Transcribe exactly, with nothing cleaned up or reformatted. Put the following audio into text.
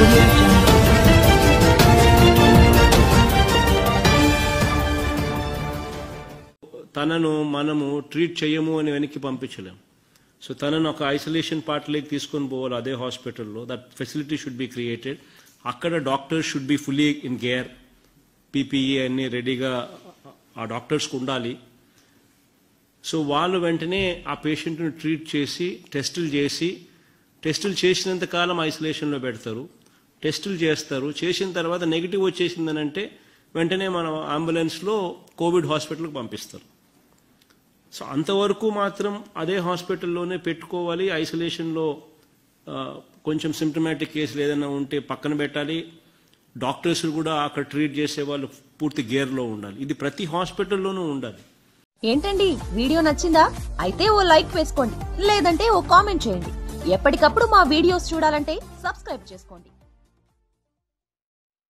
Audio Jungle. తనను మనము treat చేయము అని వెనక్కి పంపించలేం. సో తనను ఒక ఐసోలేషన్ పార్ట్లోకి తీసుకొని పోవాలి అదే హాస్పిటల్లో. That facility should be created. అక్కడ doctors should be fully in care. PPE అన్ని రెడీగా ఆ డాక్టర్స్కి ఉండాలి. సో వాళ్ళు వెంటనే ఆ పేషెంట్ను ట్రీట్ చేసి టెస్టులు చేసి టెస్టులు చేసినంత కాలం ఐసోలేషన్లో పెడతారు. టెస్టులు చేస్తారు. చేసిన తర్వాత నెగిటివ్ వచ్చేసిందనంటే వెంటనే మన అంబులెన్స్లో కోవిడ్ హాస్పిటల్కి పంపిస్తారు. సో అంతవరకు మాత్రం అదే హాస్పిటల్లోనే పెట్టుకోవాలి. ఐసోలేషన్లో కొంచెం సిమ్టమాటిక్ కేసులు ఏదైనా ఉంటే పక్కన పెట్టాలి. డాక్టర్స్ కూడా అక్కడ ట్రీట్ చేసే వాళ్ళు పూర్తి గేర్లో ఉండాలి. ఇది ప్రతి హాస్పిటల్లోనూ ఉండాలి. ఏంటండి వీడియో నచ్చిందా? అయితే ఓ లైక్ వేసుకోండి, లేదంటే ఓ కామెంట్ చేయండి. ఎప్పటికప్పుడు మా వీడియోస్ చూడాలంటే సబ్స్క్రైబ్ చేసుకోండి.